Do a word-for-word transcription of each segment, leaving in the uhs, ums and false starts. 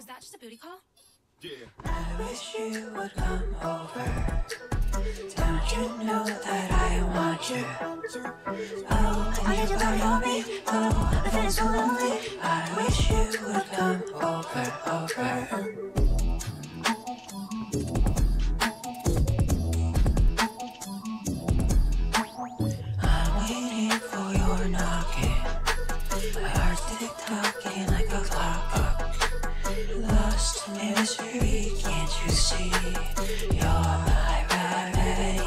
that just a booty call? Yeah. I wish you would come over. Don't you know that I want you? Oh, I need your body on me. Oh, I'm feeling so lonely. I wish you would come over, over. I'm waiting for your knocking. My heart's tick-tocking like a clock. Lost in mystery, can't you see? You're my remedy.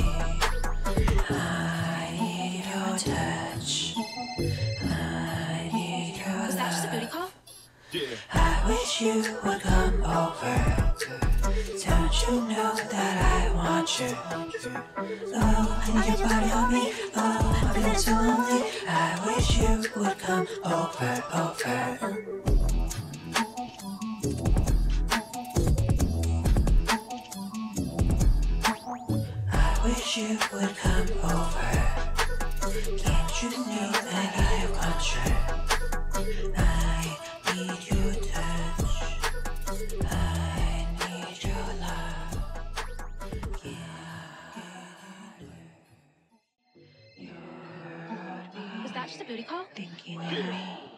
I need your touch. I need your love. Was that just a booty call? Yeah. I wish you would come over. Don't you know that I want you? Oh, I need your body on me. Oh, I'm feeling so lonely. I wish you would come over, over. I wish you would come over. Can't you know that I want you? I need your touch. I need your love. Yeah. Was that just a booty call? Thinking of me.